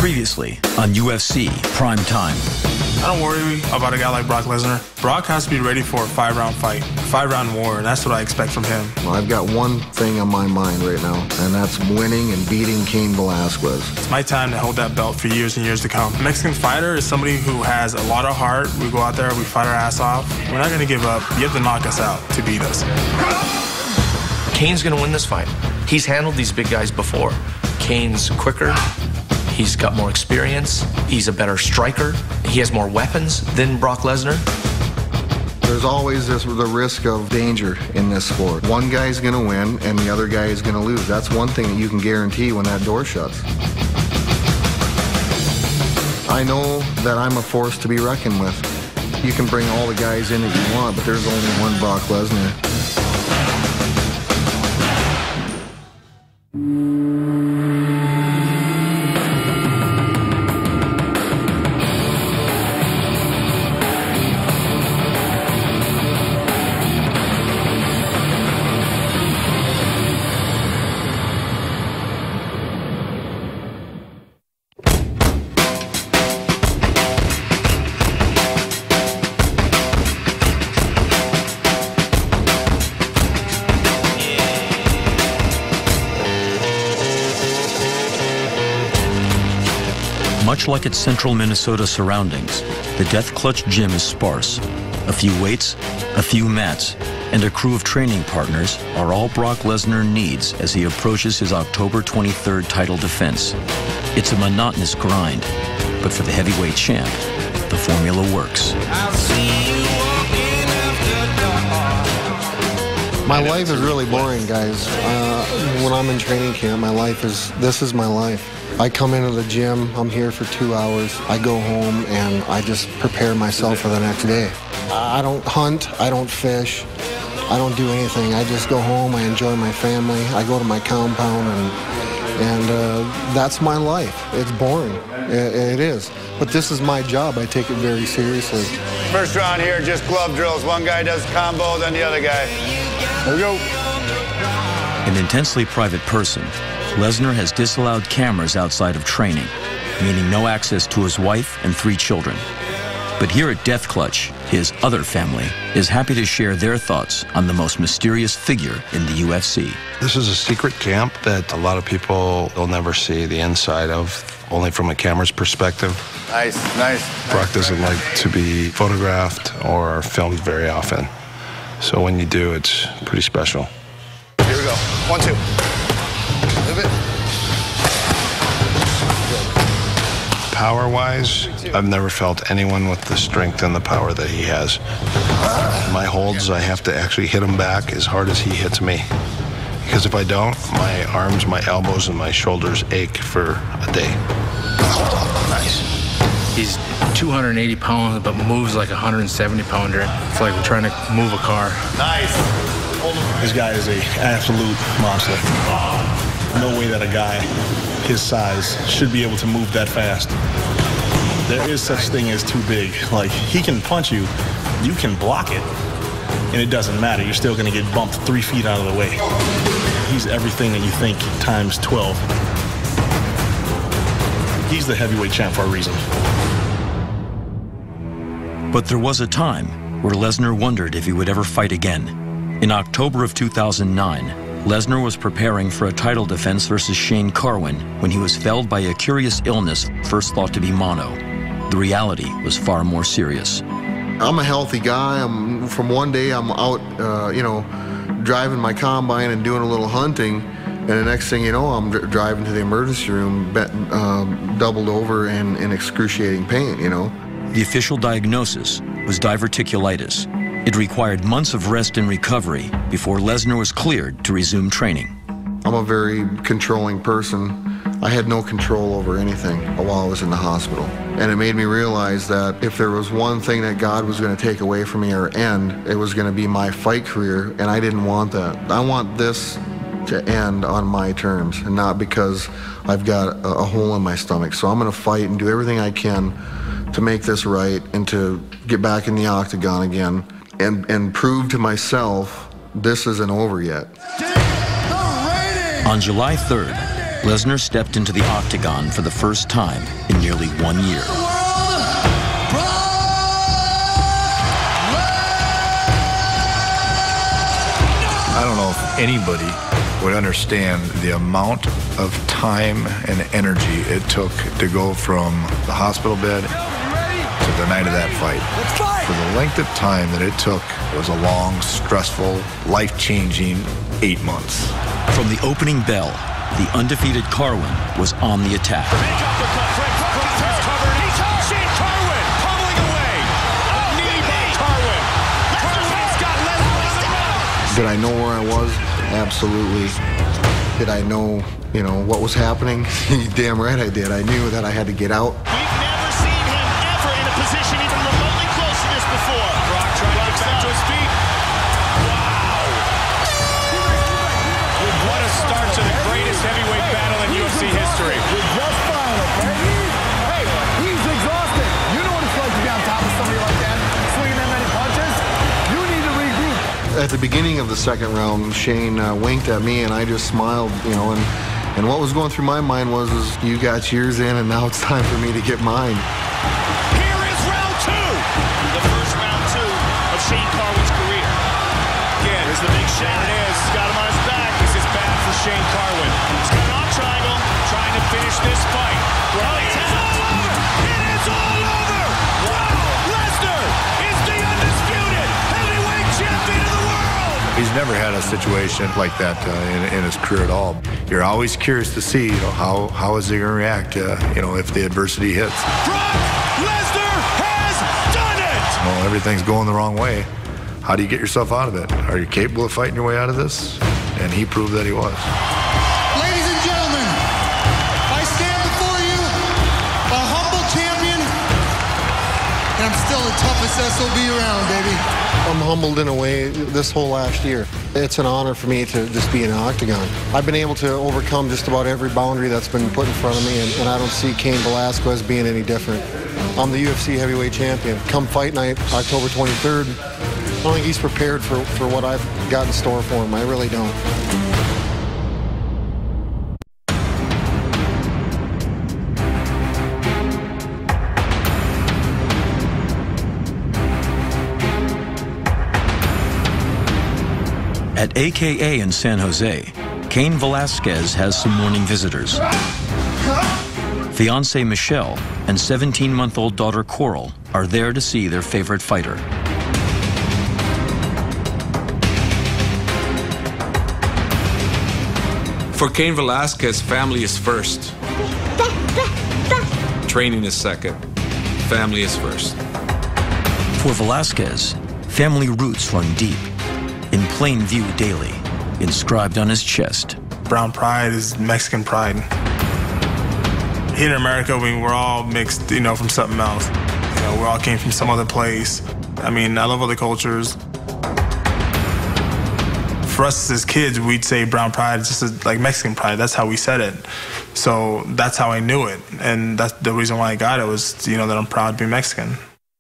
Previously on UFC Prime Time. I don't worry about a guy like Brock Lesnar. Brock has to be ready for a 5-round fight, 5-round war, and that's what I expect from him. Well, I've got one thing on my mind right now, and that's winning and beating Cain Velasquez. It's my time to hold that belt for years and years to come. A Mexican fighter is somebody who has a lot of heart. We go out there, we fight our ass off. We're not going to give up. You have to knock us out to beat us. Cain's going to win this fight. He's handled these big guys before. Cain's quicker. He's got more experience. He's a better striker. He has more weapons than Brock Lesnar. There's always the risk of danger in this sport. One guy's going to win and the other guy is going to lose. That's one thing that you can guarantee when that door shuts. I know that I'm a force to be reckoned with. You can bring all the guys in that you want, but there's only one Brock Lesnar. Much like its central Minnesota surroundings, the Death Clutch gym is sparse. A few weights, a few mats, and a crew of training partners are all Brock Lesnar needs as he approaches his October 23rd title defense. It's a monotonous grind, but for the heavyweight champ, the formula works. My life is really boring, guys. When I'm in training camp, this is my life. I come into the gym, I'm here for 2 hours, I go home and I just prepare myself for the next day. I don't hunt, I don't fish, I don't do anything. I just go home, I enjoy my family, I go to my compound and that's my life. It's boring, it is. But this is my job, I take it very seriously. First round here, just glove drills. One guy does combo, then the other guy. There we go. An intensely private person, Lesnar has disallowed cameras outside of training, meaning no access to his wife and 3 children. But here at Death Clutch, his other family is happy to share their thoughts on the most mysterious figure in the UFC. This is a secret camp that a lot of people will never see the inside of, only from a camera's perspective. Nice, nice. Brock doesn't like to be photographed or filmed very often. So when you do, it's pretty special. Here we go. 1, 2. Move it. Power-wise, I've never felt anyone with the strength and the power that he has. My holds, I have to actually hit him back as hard as he hits me. Because if I don't, my arms, my elbows, and my shoulders ache for a day. Nice. He's 280 pounds, but moves like a 170-pounder. It's like we're trying to move a car. Nice. This guy is an absolute monster. No way that a guy his size should be able to move that fast. There is such thing as too big. Like, he can punch you, you can block it, and it doesn't matter. You're still gonna get bumped 3 feet out of the way. He's everything that you think times 12. He's the heavyweight champ for a reason. But there was a time where Lesnar wondered if he would ever fight again. In October of 2009, Lesnar was preparing for a title defense versus Shane Carwin when he was felled by a curious illness first thought to be mono. The reality was far more serious. I'm a healthy guy. From one day I'm out, driving my combine and doing a little hunting, and the next thing you know, I'm driving to the emergency room, doubled over in excruciating pain, The official diagnosis was diverticulitis. It required months of rest and recovery before Lesnar was cleared to resume training. I'm a very controlling person. I had no control over anything while I was in the hospital. And it made me realize that if there was one thing that God was going to take away from me or end, it was going to be my fight career, and I didn't want that. I want this to end on my terms and not because I've got a hole in my stomach. So I'm going to fight and do everything I can to make this right and to get back in the octagon again and prove to myself this isn't over yet. On July 3rd, Lesnar stepped into the octagon for the first time in nearly 1 year. I don't know if anybody would understand the amount of time and energy it took to go from the hospital bed to the night of that fight. For the length of time that it took, it was a long, stressful, life-changing 8 months. From the opening bell, the undefeated Carwin was on the attack. Did I know where I was? Absolutely. Did I know, what was happening? Damn right I did. I knew that I had to get out. We've never seen him ever in a position even remotely close to this before. Brock trying to get back to his feet. Wow. What a start to the greatest heavyweight battle in UFC history. You're just fine, okay? Hey, he's exhausted. You know what it's like to be on top of somebody like that, swinging that many punches. You need to regroup. At the beginning of the second round, Shane winked at me, and I just smiled, and what was going through my mind was, you got yours in, and now it's time for me to get mine. Here is round two. The first round two of Shane Carwin's career. Again, here's the big shot. There it is. He's got him on his back. This is bad for Shane Carwin. He's got an arm triangle, trying to finish this fight. It is all over. It is all over. Brock Lesnar is the undisputed heavyweight champion of the world. He's never had a situation like that in his career at all. You're always curious to see, how is he going to react, if the adversity hits. Brock Lesnar has done it! Everything's going the wrong way. How do you get yourself out of it? Are you capable of fighting your way out of this? And he proved that he was. Ladies and gentlemen, I stand before you, a humble champion, and I'm still the toughest SOB around, baby. I'm humbled in a way this whole last year. It's an honor for me to just be in an octagon. I've been able to overcome just about every boundary that's been put in front of me, and I don't see Cain Velasquez being any different. I'm the UFC heavyweight champion. Come fight night, October 23rd, I don't think he's prepared for what I've got in store for him. I really don't. At AKA in San Jose, Cain Velasquez has some morning visitors. Fiancée Michelle and 17-month-old daughter Coral are there to see their favorite fighter. For Cain Velasquez, family is first. Training is second. Family is first. For Velasquez, family roots run deep, in plain view daily, inscribed on his chest. Brown pride is Mexican pride. Here in America, we're all mixed, from something else. We all came from some other place. I love other cultures. For us as kids, we'd say brown pride is just like Mexican pride. That's how we said it. So that's how I knew it. And that's the reason why I got it was, that I'm proud to be Mexican.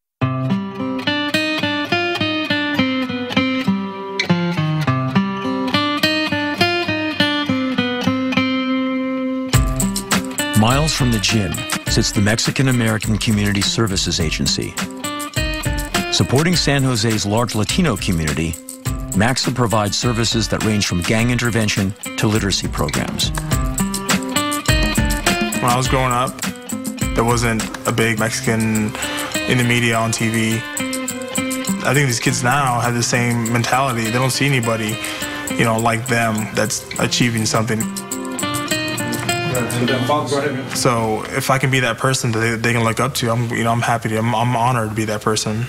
Miles from the gym sits the Mexican-American Community Services Agency. Supporting San Jose's large Latino community, MAXA provides services that range from gang intervention to literacy programs. When I was growing up, there wasn't a big Mexican in the media on TV. I think these kids now have the same mentality. They don't see anybody, like them that's achieving something. So if I can be that person that they can look up to, I'm happy to. I'm honored to be that person.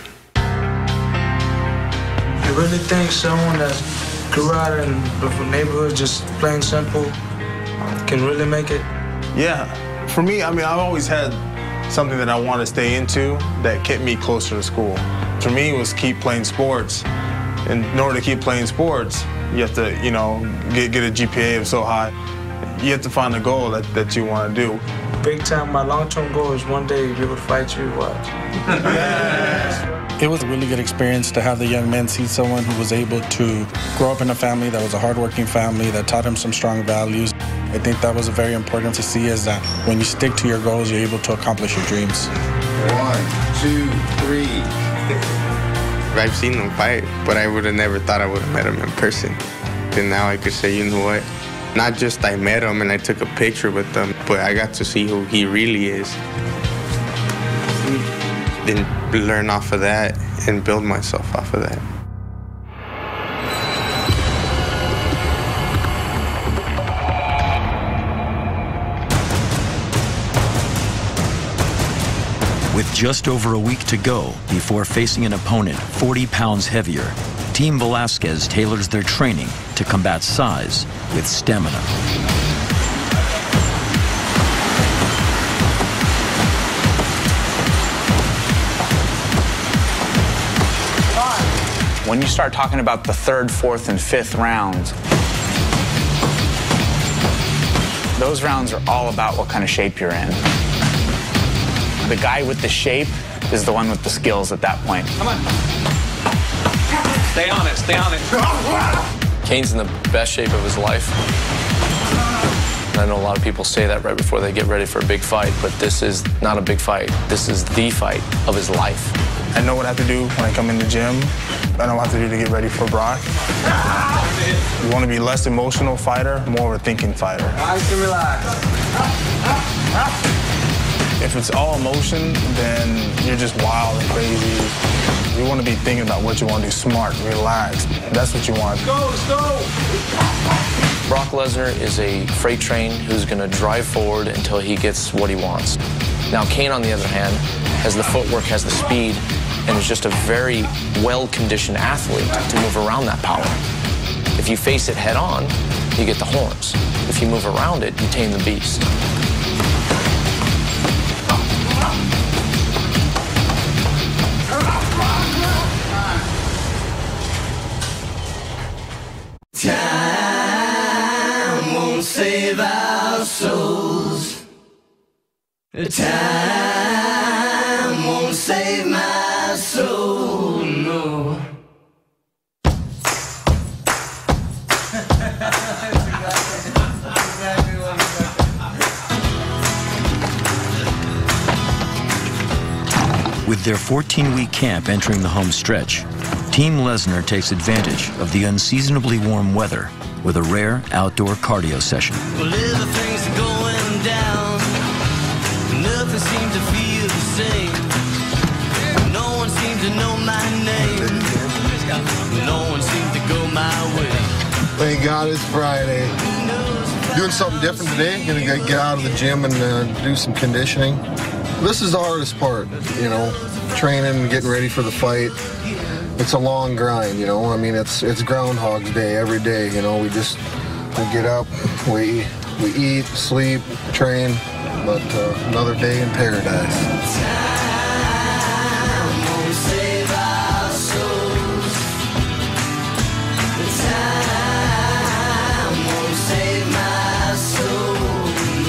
You really think someone that grew out in the neighborhood, just plain simple, can really make it? Yeah. For me, I've always had something that I want to stay into that kept me closer to school. For me, it was keep playing sports. And in order to keep playing sports, you have to, get a GPA of so high. You have to find a goal that you want to do. Big time, my long-term goal is one day to be able to fight you. What? It was a really good experience to have the young men see someone who was able to grow up in a family that was a hardworking family that taught him some strong values. I think that was very important to see, is that when you stick to your goals, you're able to accomplish your dreams. 1, 2, 3. I've seen him fight, but I would have never thought I would have met him in person. And now I could say, you know what? Not just I met him and I took a picture with him, but I got to see who he really is. Then learn off of that and build myself off of that. With just over a week to go before facing an opponent 40 pounds heavier, Team Velasquez tailors their training to combat size with stamina. When you start talking about the 3rd, 4th, and 5th rounds, those rounds are all about what kind of shape you're in. The guy with the shape is the one with the skills at that point. Come on. Stay on it, stay on it. Cain's in the best shape of his life. I know a lot of people say that right before they get ready for a big fight, but this is not a big fight. This is the fight of his life. I know what I have to do when I come in the gym. I know what I have to do to get ready for Brock. You want to be a less emotional fighter, more of a thinking fighter. Nice and relax. If it's all emotion, then you're just wild and crazy. You want to be thinking about what you want to do, smart, relaxed. That's what you want. Go, let's go! Brock Lesnar is a freight train who's going to drive forward until he gets what he wants. Now, Cain, on the other hand, has the footwork, has the speed, and is just a very well-conditioned athlete to move around that power. If you face it head-on, you get the horns. If you move around it, you tame the beast. Time won't save our souls. Time won't save my soul, no. With their 14-week camp entering the home stretch, Team Lesnar takes advantage of the unseasonably warm weather with a rare outdoor cardio session. Well, everything's going down. Nothing seems to feel the same. No one seems to know my name. No one seems to go my way. Thank God it's Friday. Doing something different today. Gonna get out of the gym and do some conditioning. This is the hardest part, you know, training and getting ready for the fight. It's a long grind, you know. I mean, it's Groundhog's Day every day, you know. We get up, we eat, sleep, train, but another day in paradise. Time won't save our souls. Time won't save my soul.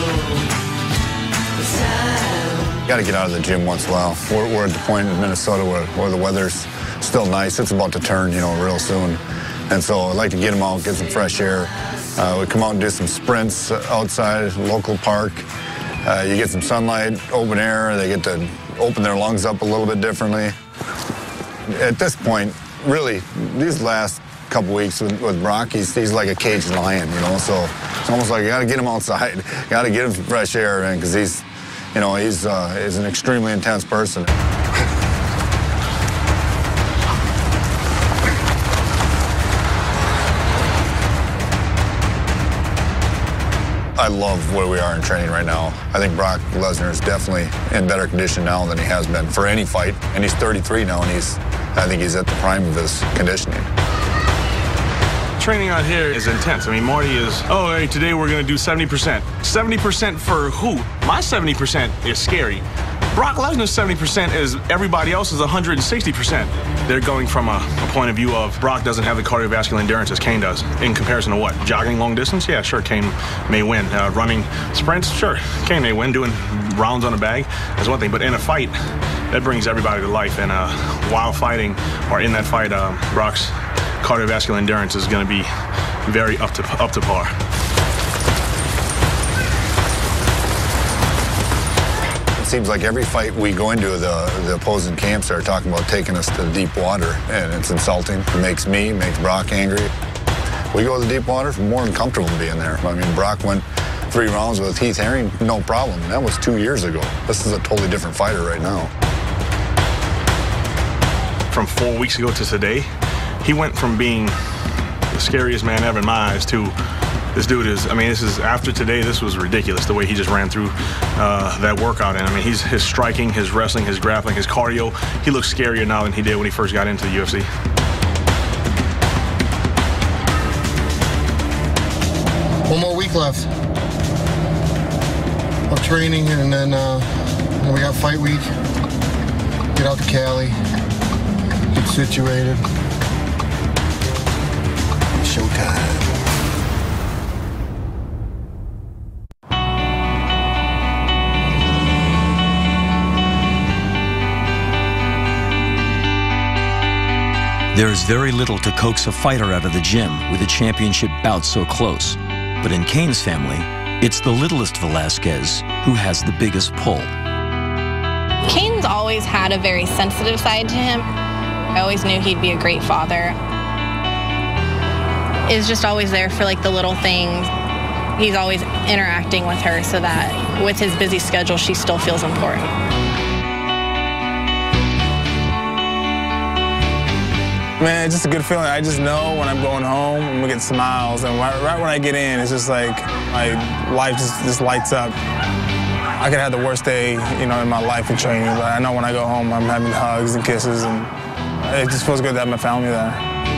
Time. Got to get out of the gym once in a while. We're at the point in Minnesota where the weather's still nice. It's about to turn, you know, real soon. And so I'd like to get them out, get some fresh air. We come out and do some sprints outside, local park. You get some sunlight, open air. They get to open their lungs up a little bit differently. At this point, really, these last couple weeks with Brock, he's like a caged lion, you know. So it's almost like you got to get him outside, got to get him some fresh air, man, because he's an extremely intense person. I love where we are in training right now. I think Brock Lesnar is definitely in better condition now than he has been for any fight. And he's 33 now, and I think he's at the prime of his conditioning. Training out here is intense. I mean, Marty is, oh, hey, today we're going to do 70%. 70% for who? My 70% is scary. Brock Lesnar's 70% is everybody else's 160%. They're going from a point of view of Brock doesn't have the cardiovascular endurance as Cain does. In comparison to what? Jogging long distance? Yeah, sure, Cain may win. Running sprints? Sure, Cain may win. Doing rounds on a bag is one thing. But in a fight, that brings everybody to life. And while fighting, or in that fight, Brock's cardiovascular endurance is going to be very up to par. It seems like every fight we go into, the opposing camps are talking about taking us to deep water, and it's insulting. It makes Brock angry. We go to the deep water, we're more than comfortable being there. I mean, Brock went 3 rounds with Heath Herring, no problem. That was 2 years ago. This is a totally different fighter right now. From 4 weeks ago to today, he went from being the scariest man ever in my eyes to this dude is, I mean, this is, after today, this was ridiculous, the way he just ran through that workout. And I mean, his striking, his wrestling, his grappling, his cardio, he looks scarier now than he did when he first got into the UFC. One more week left of training, and then we got fight week. Get out to Cali, get situated. Showtime. There is very little to coax a fighter out of the gym with a championship bout so close. But in Cain's family, it's the littlest Velasquez who has the biggest pull. Cain's always had a very sensitive side to him. I always knew he'd be a great father. Is just always there for like the little things. He's always interacting with her so that with his busy schedule, she still feels important. Man, it's just a good feeling. I just know when I'm going home, I'm gonna get smiles. And right when I get in, it's just like my life just lights up. I could have the worst day, in my life in training, but I know when I go home, I'm having hugs and kisses, and it just feels good to have my family there.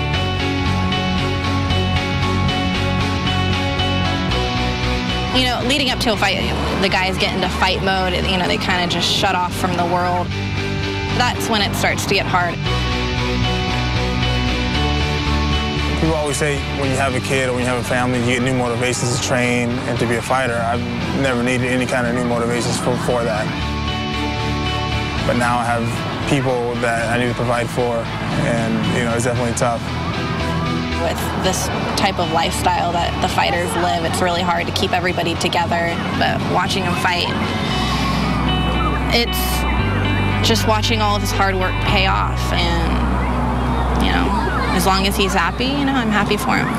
Leading up to a fight, the guys get into fight mode. They kind of just shut off from the world. That's when it starts to get hard. People always say when you have a kid or when you have a family, you get new motivations to train and to be a fighter. I've never needed any kind of new motivations for that. But now I have people that I need to provide for, and it's definitely tough. With this type of lifestyle that the fighters live, it's really hard to keep everybody together. But watching them fight, it's just watching all of his hard work pay off, and as long as he's happy, I'm happy for him.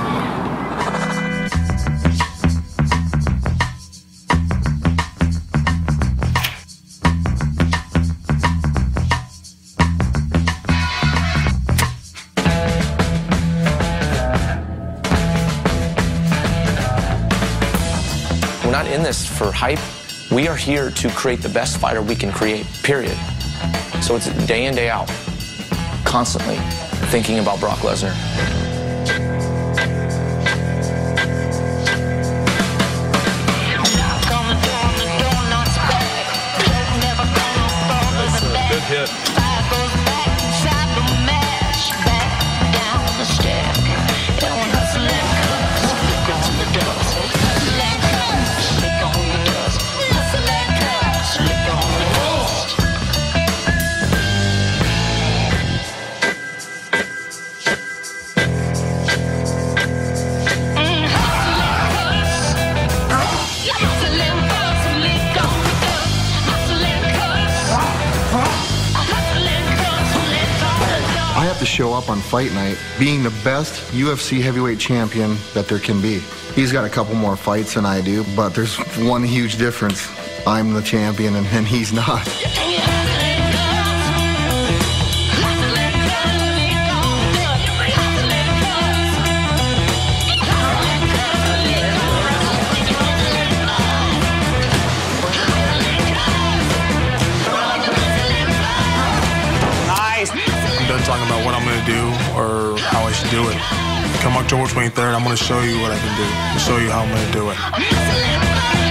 We're not in this for hype. We are here to create the best fighter we can create, period. So it's day in, day out, constantly thinking about Brock Lesnar. Good hit. Show up on fight night being the best UFC heavyweight champion that there can be. He's got a couple more fights than I do, but there's one huge difference. I'm the champion and he's not. Talking about what I'm going to do or how I should do it. Come October 23rd, I'm going to show you what I can do. I'll show you how I'm going to do it.